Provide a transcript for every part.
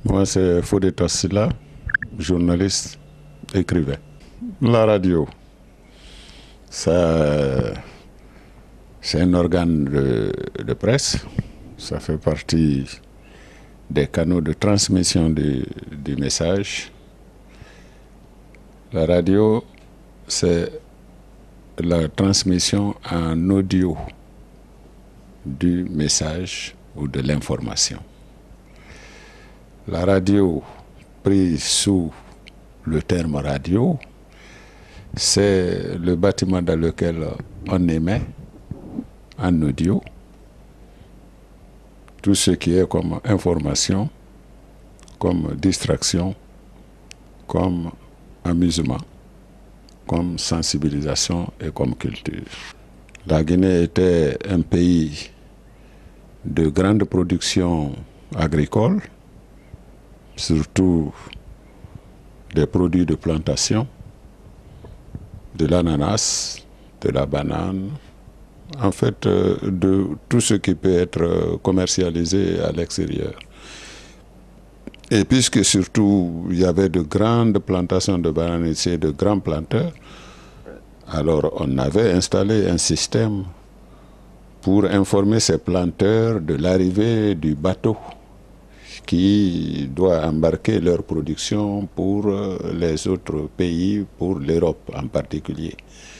Moi, c'est Fodé Tossila, journaliste, écrivain. La radio, ça, c'est un organe de presse. Ça fait partie des canaux de transmission du message. La radio, c'est la transmission en audio du message ou de l'information. La radio, prise sous le terme radio, c'est le bâtiment dans lequel on émet en audio tout ce qui est comme information, comme distraction, comme amusement, comme sensibilisation et comme culture. La Guinée était un pays de grande production agricole, surtout des produits de plantation, de l'ananas, de la banane, en fait de tout ce qui peut être commercialisé à l'extérieur. Et puisque surtout il y avait de grandes plantations de bananiers, de grands planteurs, alors on avait installé un système pour informer ces planteurs de l'arrivée du bateau qui doit embarquer leur production pour les autres pays, pour l'Europe en particulier.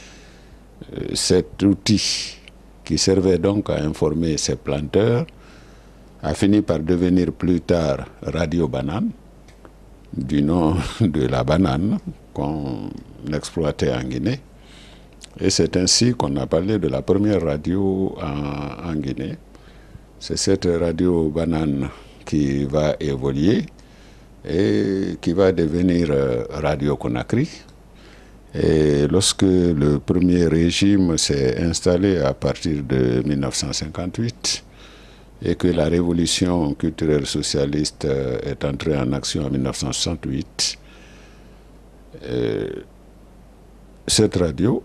Cet outil qui servait donc à informer ces planteurs a fini par devenir plus tard Radio Banane, du nom de la banane qu'on exploitait en Guinée. Et c'est ainsi qu'on a parlé de la première radio en Guinée. C'est cette Radio Banane qui va évoluer et qui va devenir Radio Conakry. Et lorsque le premier régime s'est installé à partir de 1958 et que la révolution culturelle socialiste est entrée en action en 1968, cette radio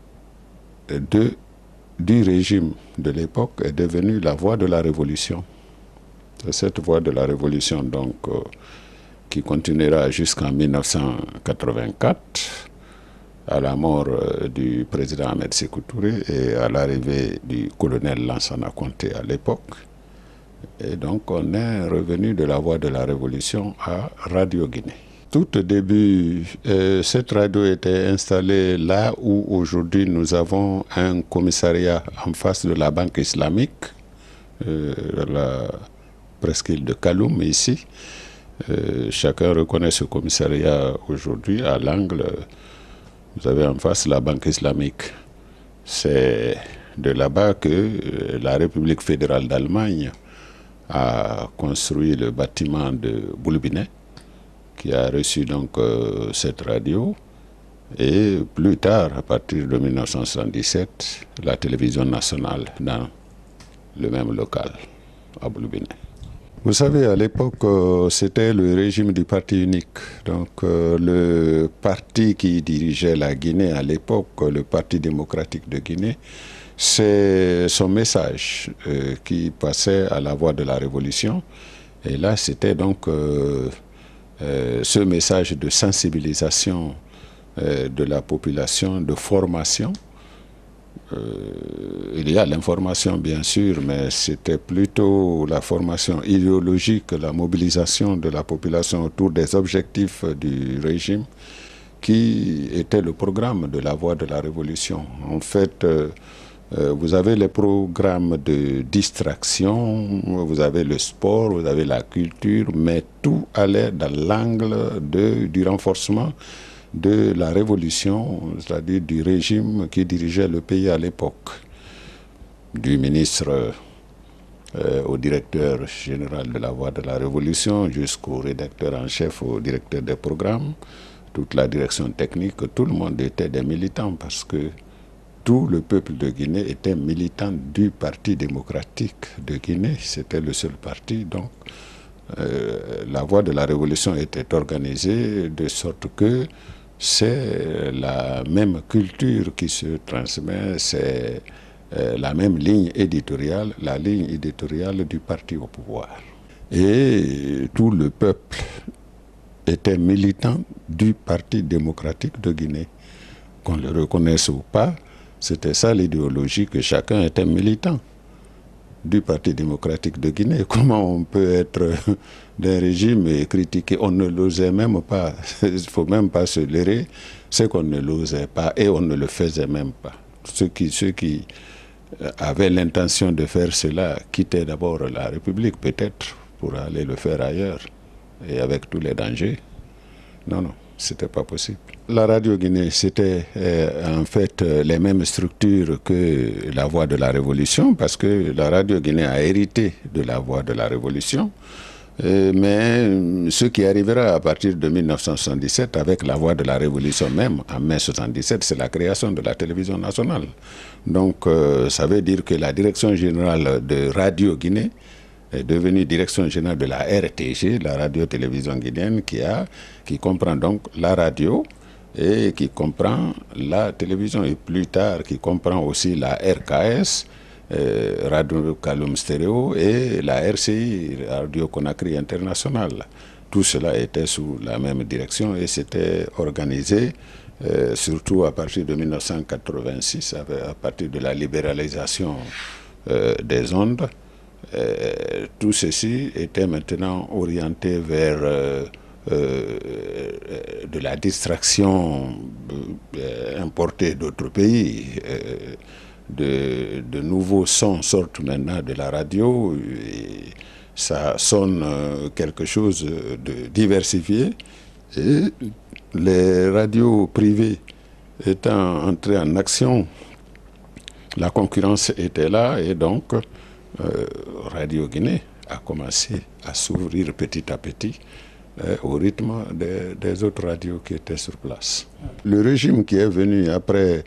du régime de l'époque est devenue la voix de la révolution. C'est cette voix de la révolution donc qui continuera jusqu'en 1984 à la mort du président Ahmed Sékou Touré et à l'arrivée du colonel Lansana Conté à l'époque. Et donc on est revenu de la voix de la révolution à Radio Guinée. Tout au début, cette radio était installée là où aujourd'hui nous avons un commissariat en face de la Banque islamique, la presqu'île de Kaloum ici. Chacun reconnaît ce commissariat aujourd'hui à l'angle. Vous avez en face la Banque islamique. C'est de là-bas que la République fédérale d'Allemagne a construit le bâtiment de Boulbinet, qui a reçu donc cette radio. Et plus tard, à partir de 1977, la télévision nationale dans le même local, à Boulbinet. Vous savez, à l'époque, c'était le régime du parti unique. Donc, le parti qui dirigeait la Guinée à l'époque, le Parti démocratique de Guinée, c'est son message qui passait à la voix de la révolution. Et là, c'était donc ce message de sensibilisation de la population, de formation. Il y a l'information bien sûr, mais c'était plutôt la formation idéologique, la mobilisation de la population autour des objectifs du régime qui était le programme de la voix de la révolution. En fait, vous avez les programmes de distraction, vous avez le sport, vous avez la culture, mais tout allait dans l'angle du renforcement de la révolution, c'est-à-dire du régime qui dirigeait le pays à l'époque, du ministre au directeur général de la voix de la révolution jusqu'au rédacteur en chef, au directeur des programmes, toute la direction technique, tout le monde était des militants parce que tout le peuple de Guinée était militant du Parti démocratique de Guinée, c'était le seul parti, donc la voix de la révolution était organisée de sorte que c'est la même culture qui se transmet, c'est la même ligne éditoriale, la ligne éditoriale du parti au pouvoir. Et tout le peuple était militant du Parti démocratique de Guinée. Qu'on le reconnaisse ou pas, c'était ça l'idéologie, que chacun était militant du Parti démocratique de Guinée. Comment on peut être d'un régime et critiquer? On ne l'osait même pas. Il ne faut même pas se leurrer. C'est qu'on ne l'osait pas et on ne le faisait même pas. Ceux qui avaient l'intention de faire cela quittaient d'abord la République, peut-être, pour aller le faire ailleurs, et avec tous les dangers. Non, c'était pas possible. La radio Guinée, c'était en fait les mêmes structures que la Voix de la Révolution, parce que la radio Guinée a hérité de la Voix de la Révolution. Mais ce qui arrivera à partir de 1977 avec la Voix de la Révolution même, en mai 1977, c'est la création de la télévision nationale. Donc ça veut dire que la direction générale de Radio Guinée est devenue direction générale de la RTG, la radio-télévision guinéenne, qui comprend donc la radio et qui comprend la télévision, et plus tard qui comprend aussi la RKS, Radio Kaloum Stéréo, et la RCI, Radio Conakry International. Tout cela était sous la même direction et c'était organisé surtout à partir de 1986, à partir de la libéralisation des ondes. Tout ceci était maintenant orienté vers de la distraction importée d'autres pays. De nouveaux sons sortent maintenant de la radio et ça sonne quelque chose de diversifié. Et les radios privées étant entrées en action, la concurrence était là et donc Radio Guinée a commencé à s'ouvrir petit à petit au rythme des autres radios qui étaient sur place. Le régime qui est venu après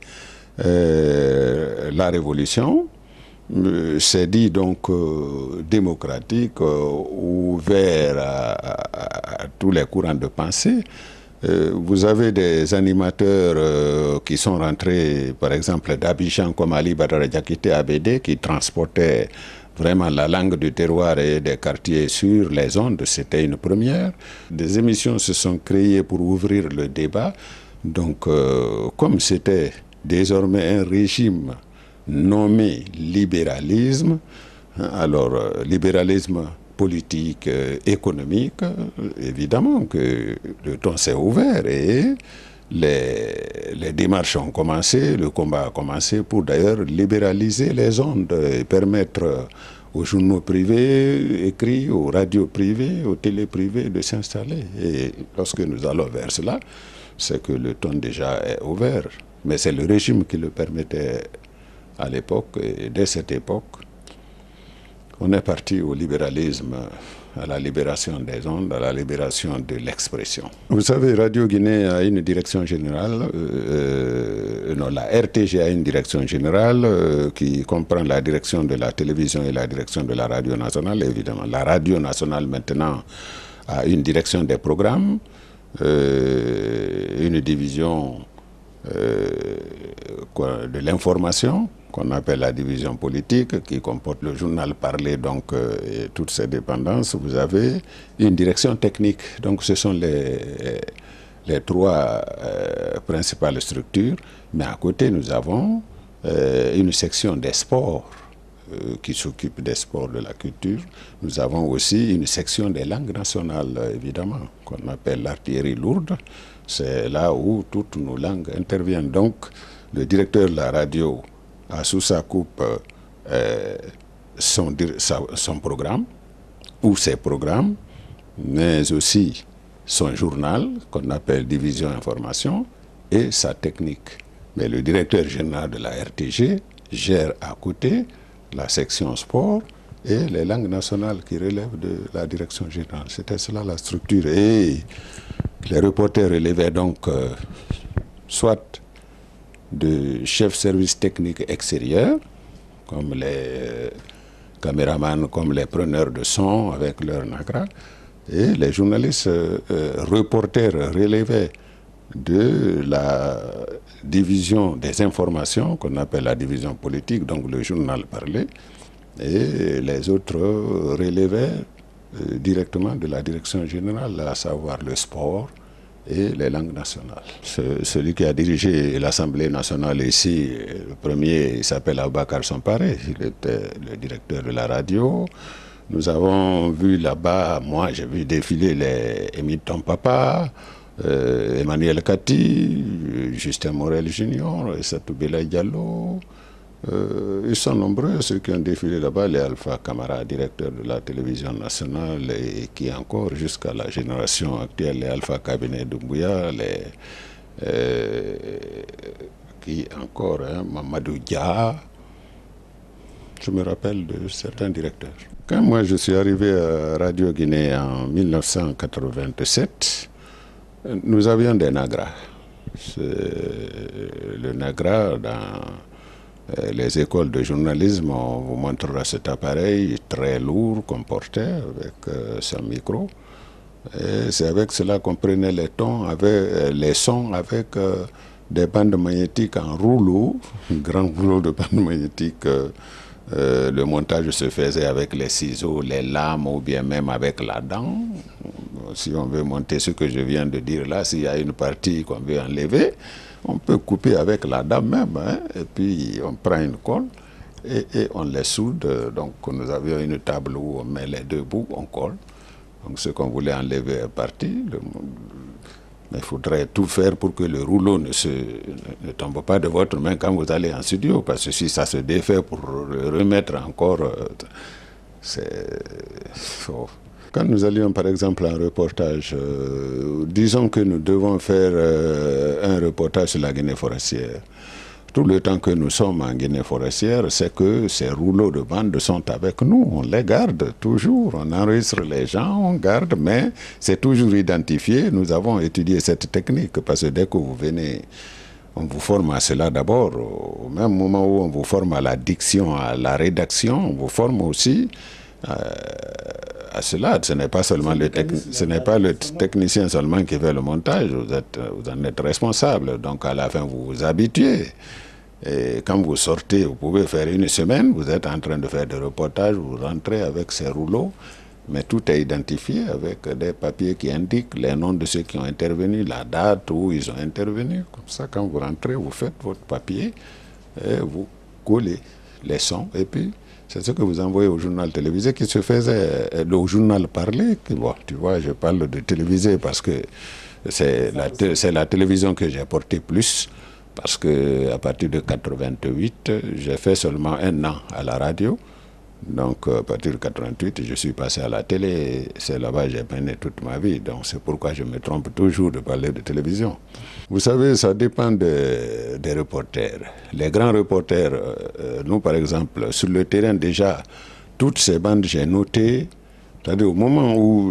la Révolution s'est dit donc démocratique, ouvert à tous les courants de pensée. Vous avez des animateurs qui sont rentrés, par exemple, d'Abidjan, comme Ali Badara Diakité Abédé, qui transportaient vraiment la langue du terroir et des quartiers sur les ondes. C'était une première. Des émissions se sont créées pour ouvrir le débat. Donc, comme c'était désormais un régime nommé libéralisme, alors libéralisme politique, économique, évidemment que le ton s'est ouvert et les démarches ont commencé, le combat a commencé pour d'ailleurs libéraliser les ondes et permettre aux journaux privés écrits, aux radios privées, aux télés privées de s'installer. Et lorsque nous allons vers cela, c'est que le ton déjà est ouvert. Mais c'est le régime qui le permettait à l'époque, et dès cette époque, on est parti au libéralisme, à la libération des ondes, à la libération de l'expression. Vous savez, Radio Guinée a une direction générale, non, la RTG a une direction générale qui comprend la direction de la télévision et la direction de la radio nationale, évidemment. La radio nationale maintenant a une direction des programmes, une division de l'information, qu'on appelle la division politique, qui comporte le journal parlé, donc, et toutes ses dépendances. Vous avez une direction technique. Donc, ce sont les trois principales structures. Mais à côté, nous avons une section des sports qui s'occupe des sports, de la culture. Nous avons aussi une section des langues nationales, évidemment, qu'on appelle l'artillerie lourde. C'est là où toutes nos langues interviennent. Donc, le directeur de la radio a sous sa coupe son programme, ou ses programmes, mais aussi son journal, qu'on appelle Division Information, et sa technique. Mais le directeur général de la RTG gère à côté la section sport et les langues nationales qui relèvent de la direction générale. C'était cela la structure. Et les reporters relevaient donc soit de chefs service technique extérieur, comme les caméramans, comme les preneurs de son avec leur NAGRA, et les journalistes reporters relevaient de la division des informations, qu'on appelle la division politique, donc le journal parlé, et les autres relevaient directement de la direction générale, à savoir le sport et les langues nationales. Celui qui a dirigé l'Assemblée nationale ici, le premier, il s'appelle Aboubacar Samparé, il était le directeur de la radio. Nous avons vu là-bas, moi j'ai vu défiler les Émile Tompapa, Emmanuel Kati, Justin Morel Junior, Satou Bela Diallo. Ils sont nombreux ceux qui ont défilé là-bas, les Alpha Camara, directeur de la télévision nationale, et qui encore jusqu'à la génération actuelle, les Alpha Cabinet Doumbouya, qui encore, Mamadou Dia. Je me rappelle de certains directeurs. Quand moi je suis arrivé à Radio Guinée en 1987, nous avions des nagras. Le nagra dans les écoles de journalisme, on vous montrera cet appareil très lourd qu'on portait avec son micro. Et c'est avec cela qu'on prenait les sons avec des bandes magnétiques en rouleau, un grand rouleau de bandes magnétiques. Le montage se faisait avec les ciseaux, les lames ou bien même avec la dent. Si on veut monter ce que je viens de dire là, s'il y a une partie qu'on veut enlever, on peut couper avec la dent même, hein, et puis on prend une colle et on les soude. Donc nous avions une table où on met les deux bouts, on colle. Donc ce qu'on voulait enlever est parti. Mais il faudrait tout faire pour que le rouleau ne tombe pas de votre main quand vous allez en studio, parce que si ça se défait pour le remettre encore, c'est faux. Quand nous allions par exemple en reportage, disons que nous devons faire un reportage sur la Guinée forestière. Tout le temps que nous sommes en Guinée forestière, c'est que ces rouleaux de bande sont avec nous. On les garde toujours. On enregistre les gens, on garde, mais c'est toujours identifié. Nous avons étudié cette technique parce que dès que vous venez, on vous forme à cela d'abord. Au même moment où on vous forme à la diction, à la rédaction, on vous forme aussi à cela. Ce n'est pas seulement le technicien seulement qui fait le montage. Vous en êtes responsable. Donc à la fin, vous vous habituez. Et quand vous sortez, vous pouvez faire une semaine, vous êtes en train de faire des reportages, vous rentrez avec ces rouleaux, mais tout est identifié avec des papiers qui indiquent les noms de ceux qui ont intervenu, la date où ils ont intervenu. Comme ça, quand vous rentrez, vous faites votre papier et vous collez les sons. Et puis, c'est ce que vous envoyez au journal télévisé qui se faisait, au journal parlé. Bon, tu vois, je parle de télévisé parce que c'est la télévision que j'ai portée plus. Parce qu'à partir de 88, j'ai fait seulement 1 an à la radio. Donc à partir de 88, je suis passé à la télé. C'est là-bas que j'ai mené toute ma vie. Donc c'est pourquoi je me trompe toujours de parler de télévision. Vous savez, ça dépend des reporters. Les grands reporters, nous par exemple, sur le terrain déjà, toutes ces bandes, j'ai noté. C'est-à-dire au moment où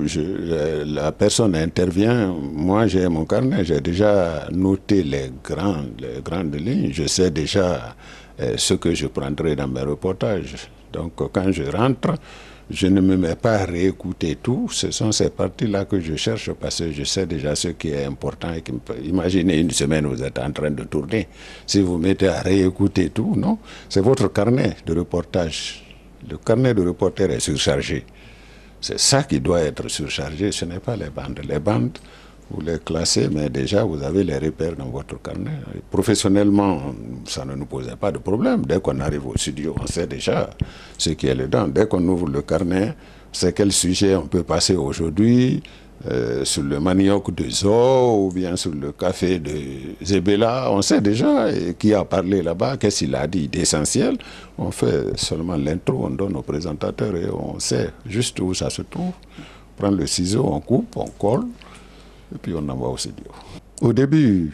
la personne intervient, moi j'ai mon carnet, j'ai déjà noté les grandes lignes, je sais déjà ce que je prendrai dans mes reportages. Donc quand je rentre, je ne me mets pas à réécouter tout, ce sont ces parties-là que je cherche parce que je sais déjà ce qui est important. Imaginez une semaine, vous êtes en train de tourner, si vous mettez à réécouter tout, non, c'est votre carnet de reportage. Le carnet de reporter est surchargé. C'est ça qui doit être surchargé, ce n'est pas les bandes. Les bandes, vous les classez, mais déjà vous avez les repères dans votre carnet. Et professionnellement, ça ne nous posait pas de problème. Dès qu'on arrive au studio, on sait déjà ce qui est dedans. Dès qu'on ouvre le carnet, c'est quel sujet on peut passer aujourd'hui, sur le manioc de Zo ou bien sur le café de Zebela. On sait déjà qui a parlé là-bas, qu'est-ce qu'il a dit d'essentiel. On fait seulement l'intro, on donne au présentateur et on sait juste où ça se trouve. On prend le ciseau, on coupe, on colle et puis on envoie au studio. Au début,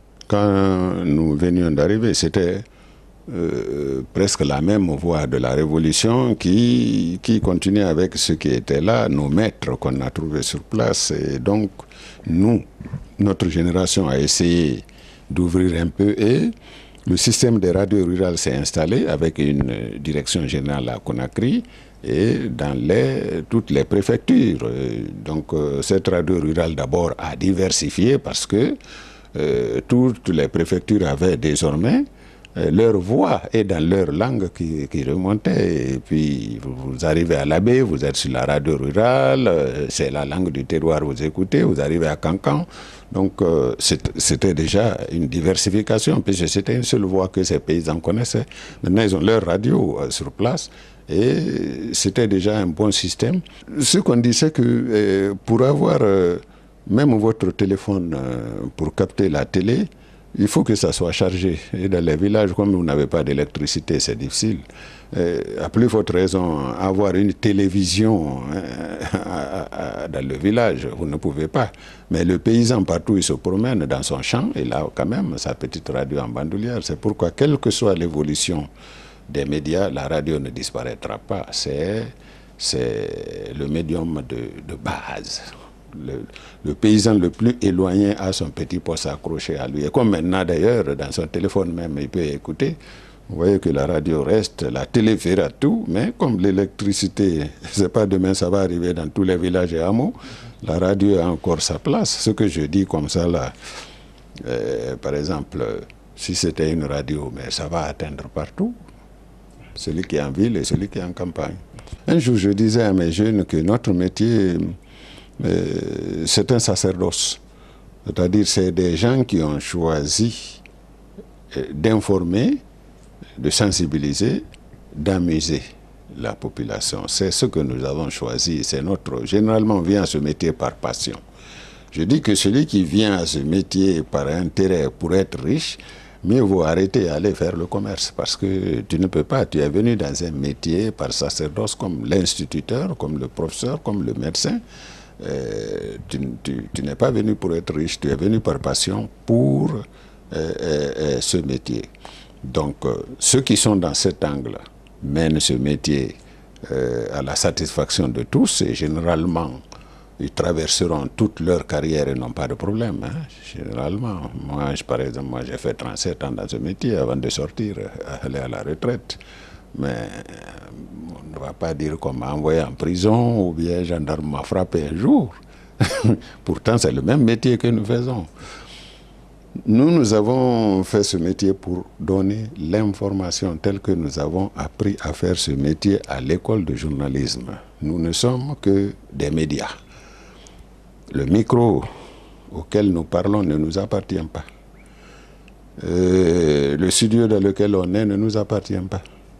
quand nous venions d'arriver, c'était presque la même voie de la révolution qui continuait avec ce qui était là, nos maîtres qu'on a trouvés sur place. Et donc, notre génération a essayé d'ouvrir un peu et le système des radios rurales s'est installé avec une direction générale à Conakry et dans toutes les préfectures. Donc, cette radio rurale d'abord a diversifié parce que toutes les préfectures avaient désormais leur voix est dans leur langue qui remontait. Et puis, vous arrivez à l'Abbé, vous êtes sur la radio rurale, c'est la langue du terroir, vous écoutez, vous arrivez à Cancan. Donc, c'était déjà une diversification, puisque c'était une seule voix que ces paysans connaissaient. Maintenant, ils ont leur radio sur place. Et c'était déjà un bon système. Ce qu'on dit, c'est que pour avoir même votre téléphone pour capter la télé, il faut que ça soit chargé. Et dans les villages, comme vous n'avez pas d'électricité, c'est difficile. À plus forte raison, avoir une télévision dans le village, vous ne pouvez pas. Mais le paysan, partout, il se promène dans son champ, il a quand même sa petite radio en bandoulière. C'est pourquoi, quelle que soit l'évolution des médias, la radio ne disparaîtra pas. C'est le médium de base. Le paysan le plus éloigné a son petit poste accroché à lui. Et comme maintenant d'ailleurs, dans son téléphone même, il peut écouter. Vous voyez que la radio reste, la télé fera tout, mais comme l'électricité, c'est pas demain, ça va arriver dans tous les villages et hameaux, la radio a encore sa place. Ce que je dis comme ça là, par exemple, si c'était une radio, mais ça va atteindre partout. Celui qui est en ville et celui qui est en campagne. Un jour, je disais à mes jeunes que notre métier, c'est un sacerdoce. C'est-à-dire, c'est des gens qui ont choisi d'informer, de sensibiliser, d'amuser la population. C'est ce que nous avons choisi. C'est notre. Généralement, on vient à ce métier par passion. Je dis que celui qui vient à ce métier par intérêt pour être riche, mieux vaut arrêter et aller faire le commerce parce que tu ne peux pas. Tu es venu dans un métier par sacerdoce comme l'instituteur, comme le professeur, comme le médecin. Tu n'es pas venu pour être riche, tu es venu par passion pour ce métier. Donc, ceux qui sont dans cet angle mènent ce métier à la satisfaction de tous et généralement, ils traverseront toute leur carrière et n'ont pas de problème. Hein. Généralement, par exemple, j'ai fait 37 ans dans ce métier avant de sortir, aller à la retraite. Mais on ne va pas dire qu'on m'a envoyé en prison ou bien un gendarme m'a frappé un jour. Pourtant, c'est le même métier que nous faisons. Nous avons fait ce métier pour donner l'information telle que nous avons appris à faire ce métier à l'école de journalisme. Nous ne sommes que des médias. Le micro auquel nous parlons ne nous appartient pas. Le studio dans lequel on est ne nous appartient pas.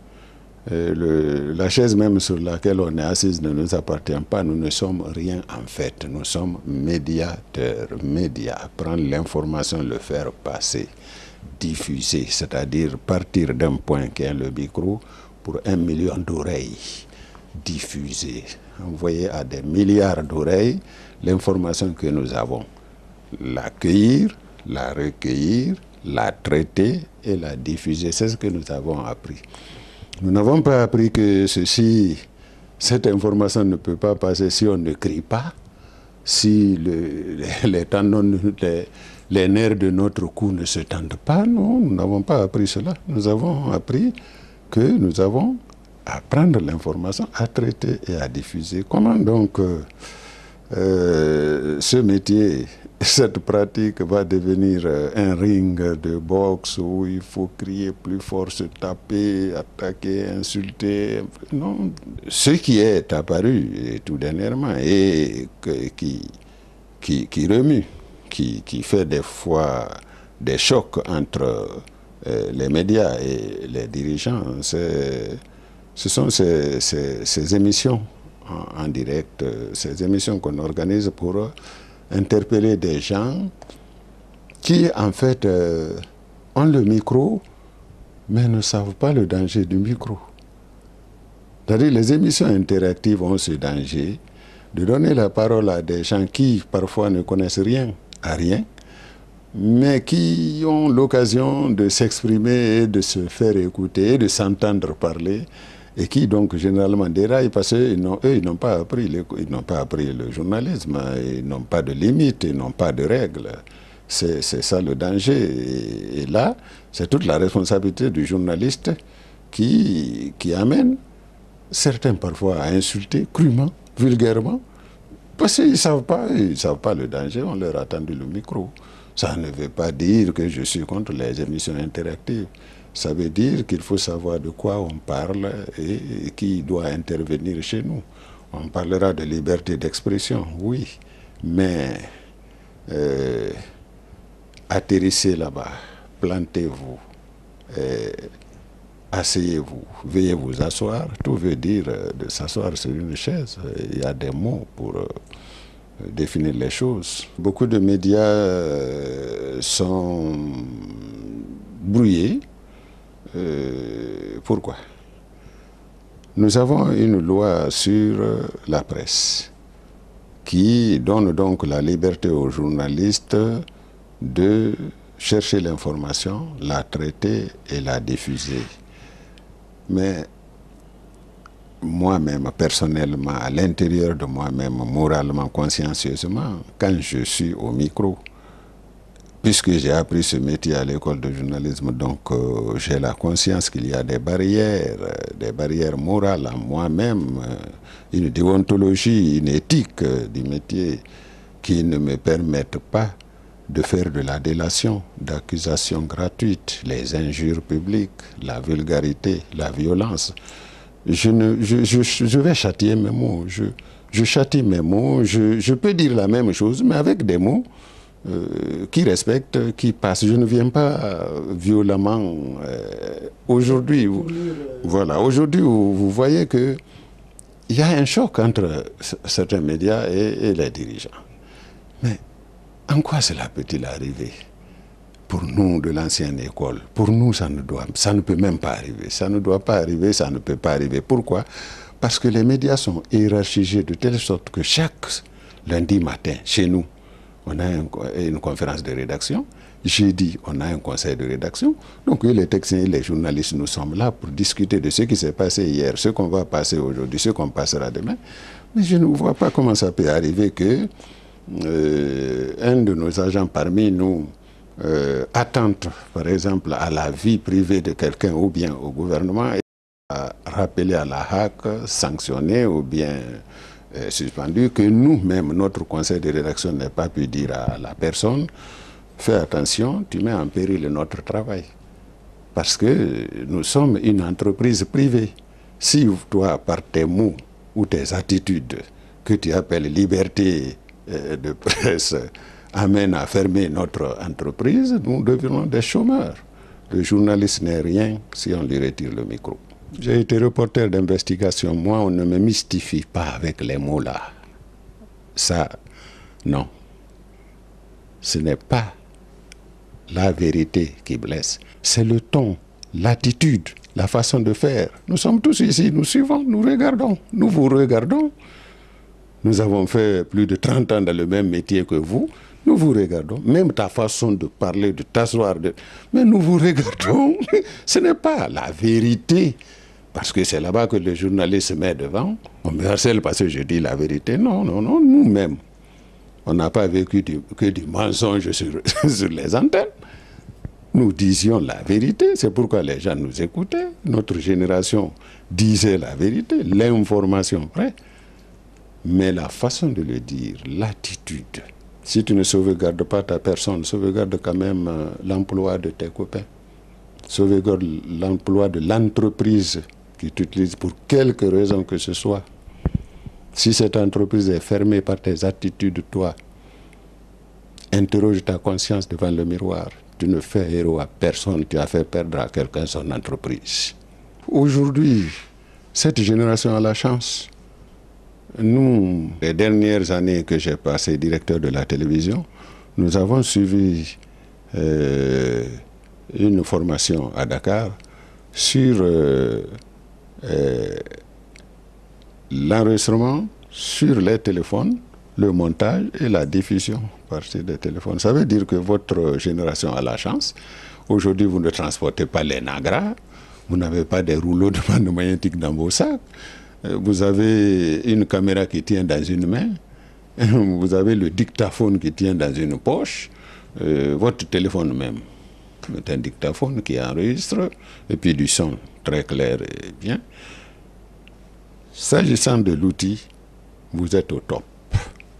La chaise même sur laquelle on est assise ne nous appartient pas. Nous ne sommes rien en fait. Nous sommes médiateurs. Médias. Prendre l'information, le faire passer, diffuser, c'est-à-dire partir d'un point qui est le micro pour 1 million d'oreilles. Diffuser. Envoyer à des milliards d'oreilles l'information que nous avons. L'accueillir, la recueillir, la traiter et la diffuser. C'est ce que nous avons appris. Nous n'avons pas appris que cette information ne peut pas passer si on ne crie pas, si les tendons, les nerfs de notre cou ne se tendent pas. Non, nous n'avons pas appris cela. Nous avons appris que nous avons à prendre l'information, à traiter et à diffuser. Comment donc ce métier, cette pratique va devenir un ring de boxe où il faut crier plus fort, se taper, attaquer, insulter. Non, ce qui est apparu tout dernièrement et qui remue, qui fait des fois des chocs entre les médias et les dirigeants, ce sont ces émissions en direct, ces émissions qu'on organise pour interpeller des gens qui, en fait, ont le micro, mais ne savent pas le danger du micro. C'est-à-dire, les émissions interactives ont ce danger de donner la parole à des gens qui, parfois, ne connaissent rien à rien, mais qui ont l'occasion de s'exprimer et de se faire écouter, de s'entendre parler, et qui donc généralement déraillent parce qu'eux, ils n'ont pas appris le journalisme, ils n'ont pas de limites, ils n'ont pas de règles. C'est ça le danger. Et là, c'est toute la responsabilité du journaliste qui amène certains parfois à insulter crûment, vulgairement, parce qu'ils ne savent pas le danger, on leur a tendu le micro. Ça ne veut pas dire que je suis contre les émissions interactives. Ça veut dire qu'il faut savoir de quoi on parle et qui doit intervenir chez nous. On parlera de liberté d'expression, oui, mais atterrissez là-bas, plantez-vous, asseyez-vous, veuillez vous asseoir. Tout veut dire de s'asseoir sur une chaise. Il y a des mots pour définir les choses. Beaucoup de médias sont brouillés. Pourquoi? Nous avons une loi sur la presse qui donne donc la liberté aux journalistes de chercher l'information, la traiter et la diffuser. Mais moi-même, personnellement, à l'intérieur de moi-même, moralement, consciencieusement, quand je suis au micro, puisque j'ai appris ce métier à l'école de journalisme, donc j'ai la conscience qu'il y a des barrières morales en moi-même, une déontologie, une éthique du métier qui ne me permettent pas de faire de la délation, d'accusations gratuites, les injures publiques, la vulgarité, la violence. Je vais châtier mes mots, je châtie mes mots, je peux dire la même chose, mais avec des mots qui respectent, qui passent. Je ne viens pas violemment. Aujourd'hui, voilà, aujourd'hui, vous voyez qu'il y a un choc entre certains médias et les dirigeants. Mais en quoi cela peut-il arriver? Pour nous de l'ancienne école, pour nous, ça ne peut même pas arriver. Ça ne doit pas arriver, ça ne peut pas arriver. Pourquoi? Parce que les médias sont hiérarchisés de telle sorte que chaque lundi matin, chez nous, on a une conférence de rédaction. Jeudi, on a un conseil de rédaction. Donc, les techniciens et les journalistes, nous sommes là pour discuter de ce qui s'est passé hier, ce qu'on va passer aujourd'hui, ce qu'on passera demain. Mais je ne vois pas comment ça peut arriver que un de nos agents parmi nous attente, par exemple, à la vie privée de quelqu'un ou bien au gouvernement et à rappeler à la HAC, sanctionner ou bien suspendu, que nous-mêmes, notre conseil de rédaction n'ait pas pu dire à la personne, fais attention, tu mets en péril notre travail. Parce que nous sommes une entreprise privée. Si toi, par tes mots ou tes attitudes que tu appelles liberté de presse, amène à fermer notre entreprise, nous devenons des chômeurs. Le journaliste n'est rien si on lui retire le micro. J'ai été reporter d'investigation. Moi, on ne me mystifie pas avec les mots là. Ça, non. Ce n'est pas la vérité qui blesse. C'est le ton, l'attitude, la façon de faire. Nous sommes tous ici, nous suivons, nous regardons, nous vous regardons. Nous avons fait plus de 30 ans dans le même métier que vous. Nous vous regardons. Même ta façon de parler, de t'asseoir. Mais nous vous regardons. Ce n'est pas la vérité. Parce que c'est là-bas que le journaliste se met devant. On me harcèle parce que je dis la vérité. Non, non, non. Nous-mêmes, on n'a pas vécu que du mensonge sur les antennes. Nous disions la vérité. C'est pourquoi les gens nous écoutaient. Notre génération disait la vérité. L'information vraie. Mais la façon de le dire, l'attitude. Si tu ne sauvegardes pas ta personne, sauvegarde quand même l'emploi de tes copains. Sauvegarde l'emploi de l'entreprise qui t'utilise pour quelque raison que ce soit. Si cette entreprise est fermée par tes attitudes, toi, interroge ta conscience devant le miroir. Tu ne fais héros à personne, tu as fait perdre à quelqu'un son entreprise. Aujourd'hui, cette génération a la chance. Nous, les dernières années que j'ai passé directeur de la télévision, nous avons suivi une formation à Dakar sur l'enregistrement sur les téléphones, le montage et la diffusion par ces téléphones. Ça veut dire que votre génération a la chance. Aujourd'hui, vous ne transportez pas les nagras, vous n'avez pas des rouleaux de bande magnétique dans vos sacs. Vous avez une caméra qui tient dans une main, vous avez le dictaphone qui tient dans une poche, votre téléphone même. C'est un dictaphone qui enregistre, et puis du son très clair et bien. S'agissant de l'outil, vous êtes au top.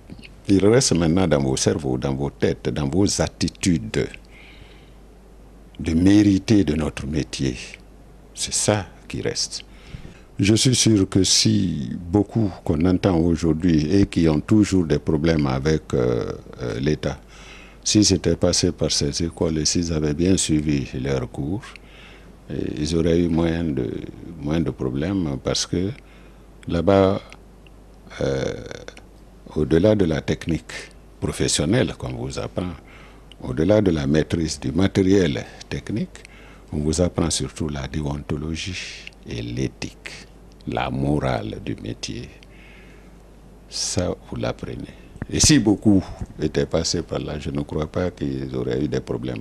Il reste maintenant dans vos cerveaux, dans vos têtes, dans vos attitudes. de mériter de notre métier. C'est ça qui reste. Je suis sûr que si beaucoup qu'on entend aujourd'hui et qui ont toujours des problèmes avec l'État, si c'était passé par ces écoles et s'ils avaient bien suivi leurs cours, ils auraient eu moins de problèmes parce que là-bas, au-delà de la technique professionnelle qu'on vous apprend, au-delà de la maîtrise du matériel technique, on vous apprend surtout la déontologie et l'éthique, la morale du métier. Ça, vous l'apprenez. Et si beaucoup étaient passés par là, je ne crois pas qu'ils auraient eu des problèmes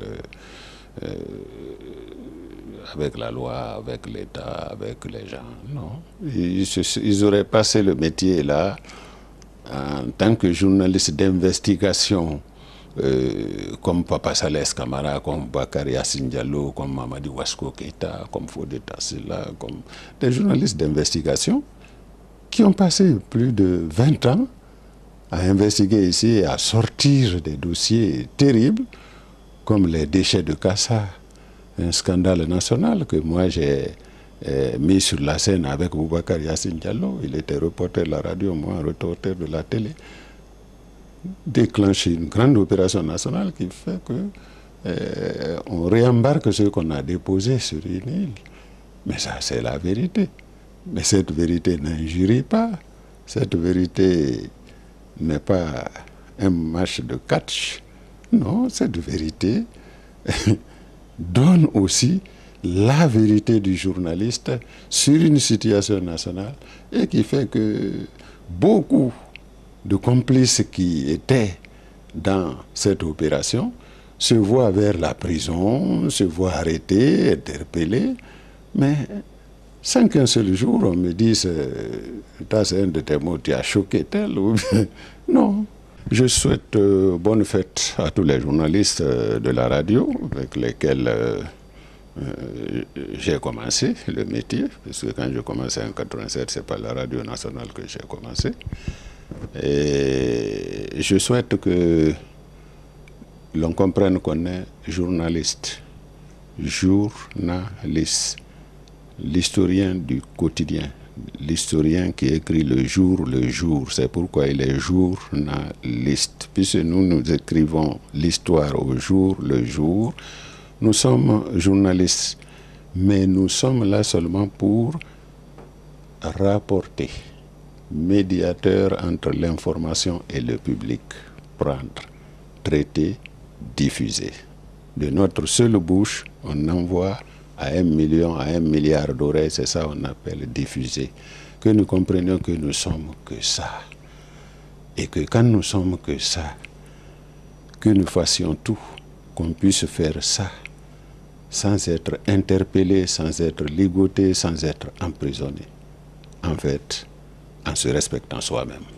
avec la loi, avec l'État, avec les gens. Non. Ils auraient passé le métier là en tant que journaliste d'investigation, comme Papa Salès Camara, comme Bakary Yacine Diallo, comme Mamadi Wasko Keita, comme Fodé Tassila, comme des journalistes d'investigation qui ont passé plus de 20 ans à investiguer ici et à sortir des dossiers terribles comme les déchets de Kassa, un scandale national que moi j'ai mis sur la scène avec Boubacar Yacine Diallo. Il était reporter de la radio, moi reporter de la télé. Déclencher une grande opération nationale qui fait que on réembarque ce qu'on a déposé sur une île. Mais ça, c'est la vérité. Mais cette vérité n'injurie pas. Cette vérité n'est pas un match de catch. Non, cette vérité donne aussi la vérité du journaliste sur une situation nationale et qui fait que beaucoup de complices qui étaient dans cette opération se voient vers la prison, se voient arrêtés, interpellés, mais sans qu'un seul jour on me dise « c'est un de tes mots, tu as choqué tel » ou bien non. Je souhaite bonne fête à tous les journalistes de la radio avec lesquels j'ai commencé le métier, parce que quand j'ai commencé en 87, c'est pas la radio nationale que j'ai commencé. Et je souhaite que l'on comprenne qu'on est journaliste, l'historien du quotidien, l'historien qui écrit le jour, c'est pourquoi il est journaliste. Puisque nous écrivons l'histoire au jour, le jour, nous sommes journalistes, mais nous sommes là seulement pour rapporter, médiateur entre l'information et le public, prendre, traiter, diffuser. De notre seule bouche, on envoie à 1 million, à 1 milliard d'oreilles, c'est ça qu'on appelle diffuser. Que nous comprenions que nous sommes que ça. Et que quand nous sommes que ça, que nous fassions tout, qu'on puisse faire ça, sans être interpellé, sans être ligoté, sans être emprisonné. En fait, en se respectant soi-même.